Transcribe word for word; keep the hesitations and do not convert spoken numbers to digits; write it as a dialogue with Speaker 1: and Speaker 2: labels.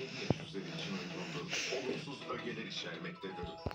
Speaker 1: yedi yaş üzeri için uygundur. Olumsuz ögeler içermektedir.